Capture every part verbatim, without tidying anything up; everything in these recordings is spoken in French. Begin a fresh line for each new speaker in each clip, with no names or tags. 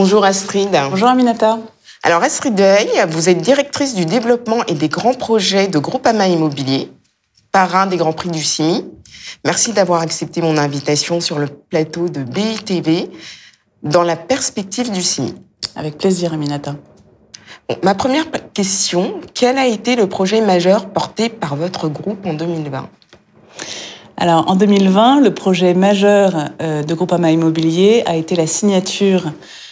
Bonjour Astrid.
Bonjour Aminata.
Alors Astrid Deuil, vous êtes directrice du développement et des grands projets de Groupama Immobilier, parrain des Grands Prix du C I M I. Merci d'avoir accepté mon invitation sur le plateau de B I T V dans la perspective du C I M I.
Avec plaisir Aminata.
Bon, ma première question, quel a été le projet majeur porté par votre groupe en deux mille vingt ?
Alors en deux mille vingt, le projet majeur de Groupama Immobilier a été la signature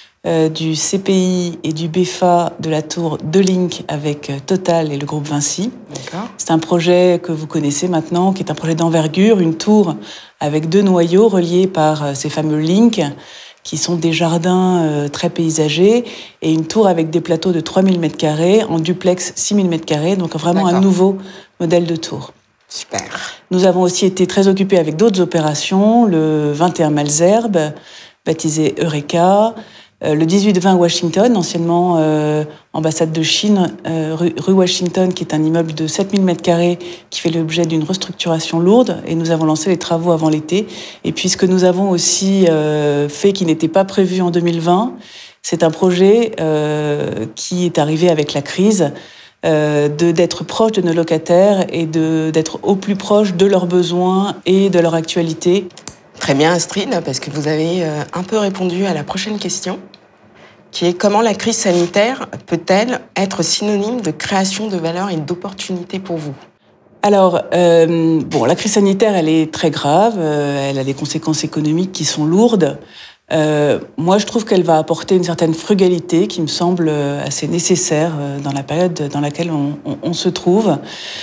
du C P I et du B F A de la tour de Link avec Total et le groupe Vinci.
D'accord.
C'est un projet que vous connaissez maintenant, qui est un projet d'envergure, une tour avec deux noyaux reliés par ces fameux links, qui sont des jardins euh, très paysagers, et une tour avec des plateaux de trois mille mètres carrés, en duplex six mille mètres carrés, donc vraiment D'accord. un nouveau modèle de tour.
Super.
Nous avons aussi été très occupés avec d'autres opérations, le vingt et un Malesherbes, baptisé Eureka, euh, le dix-huit vingt Washington, anciennement euh, ambassade de Chine, euh, rue, rue Washington, qui est un immeuble de sept mille mètres carrés qui fait l'objet d'une restructuration lourde, et nous avons lancé les travaux avant l'été. Et puis ce que nous avons aussi euh, fait, qui n'était pas prévu en deux mille vingt, c'est un projet euh, qui est arrivé avec la crise, Euh, de, d'être proche de nos locataires et de, d'être au plus proche de leurs besoins et de leur actualité.
Très bien Astrid, parce que vous avez euh, un peu répondu à la prochaine question, qui est comment la crise sanitaire peut-elle être synonyme de création de valeur et d'opportunités pour vous ?
Alors, euh, bon, la crise sanitaire, elle est très grave, euh, elle a des conséquences économiques qui sont lourdes. Euh, moi, je trouve qu'elle va apporter une certaine frugalité qui me semble assez nécessaire dans la période dans laquelle on, on, on se trouve.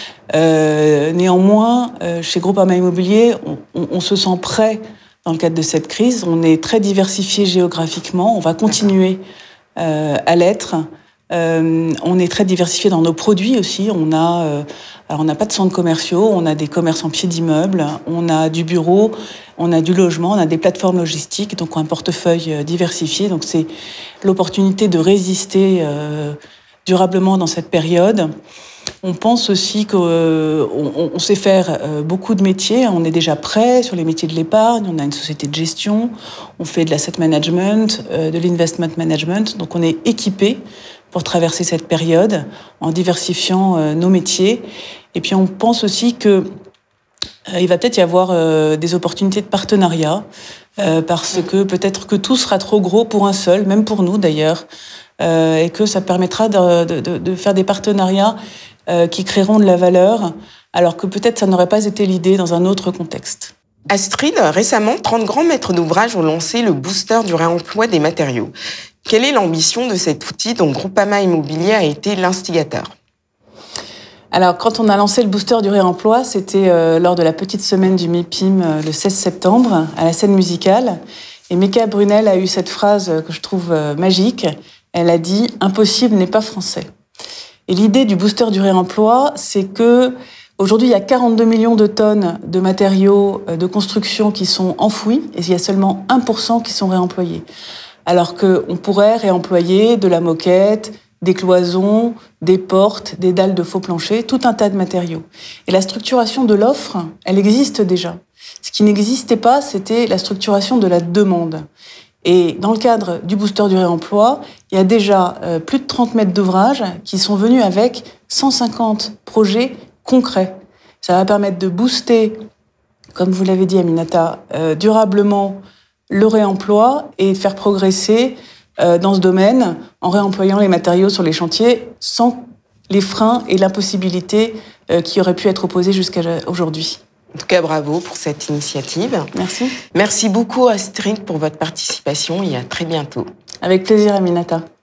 Euh, néanmoins, euh, chez Groupama Immobilier, on, on, on se sent prêt dans le cadre de cette crise. On est très diversifié géographiquement, on va continuer euh, à l'être. Euh, on est très diversifié dans nos produits aussi. On a, euh, alors on n'a pas de centres commerciaux, on a des commerces en pied d'immeuble, on a du bureau, on a du logement, on a des plateformes logistiques, donc un portefeuille diversifié. Donc c'est l'opportunité de résister euh, durablement dans cette période. On pense aussi qu'on euh, on, on sait faire euh, beaucoup de métiers. On est déjà prêt sur les métiers de l'épargne. On a une société de gestion. On fait de l'asset management, euh, de l'investment management. Donc on est équipé pour traverser cette période en diversifiant euh, nos métiers. Et puis on pense aussi que euh, il va peut-être y avoir euh, des opportunités de partenariat euh, parce que peut-être que tout sera trop gros pour un seul, même pour nous d'ailleurs, euh, et que ça permettra de, de, de faire des partenariats euh, qui créeront de la valeur, alors que peut-être ça n'aurait pas été l'idée dans un autre contexte.
Astrid, récemment, trente grands maîtres d'ouvrage ont lancé le booster du réemploi des matériaux. Quelle est l'ambition de cet outil dont Groupama Immobilier a été l'instigateur ?
Alors, quand on a lancé le booster du réemploi, c'était euh, lors de la petite semaine du MIPIM euh, le seize septembre, à la scène musicale. Et Meka Brunel a eu cette phrase que je trouve euh, magique. Elle a dit « Impossible n'est pas français ». Et l'idée du booster du réemploi, c'est que aujourd'hui, il y a quarante-deux millions de tonnes de matériaux de construction qui sont enfouis et il y a seulement un pour cent qui sont réemployés. Alors qu'on pourrait réemployer de la moquette, des cloisons, des portes, des dalles de faux planchers, tout un tas de matériaux. Et la structuration de l'offre, elle existe déjà. Ce qui n'existait pas, c'était la structuration de la demande. Et dans le cadre du booster du réemploi, il y a déjà euh, plus de trente mètres d'ouvrage qui sont venus avec cent cinquante projets concrets. Ça va permettre de booster, comme vous l'avez dit Aminata, euh, durablement le réemploi et de faire progresser euh, dans ce domaine en réemployant les matériaux sur les chantiers sans les freins et l'impossibilité euh, qui auraient pu être opposés jusqu'à aujourd'hui.
En tout cas, bravo pour cette initiative.
Merci.
Merci beaucoup Astrid pour votre participation et à très bientôt.
Avec plaisir Aminata.